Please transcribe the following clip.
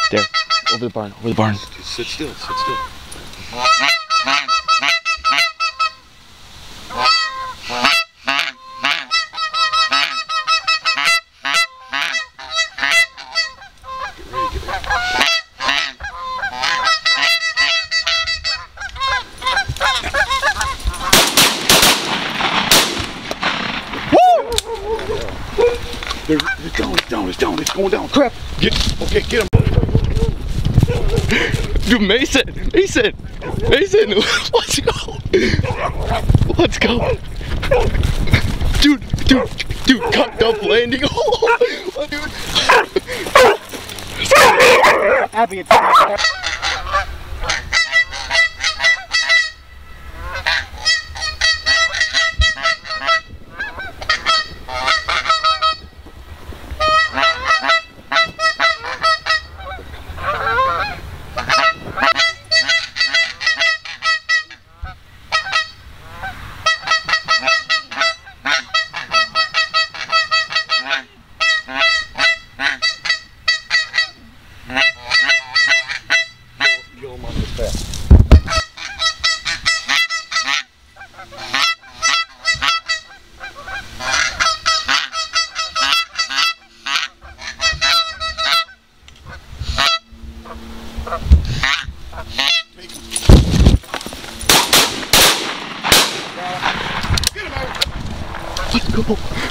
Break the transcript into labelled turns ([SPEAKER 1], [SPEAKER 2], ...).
[SPEAKER 1] There. Over the barn. Over the barn.
[SPEAKER 2] Sit still. Sit still. It's down, it's going down. Crap! Okay, get him.
[SPEAKER 1] Dude, Mason, let's go. Let's go. Dude, cocked up landing. Oh, dude.
[SPEAKER 3] Abby, it's
[SPEAKER 1] Let's go.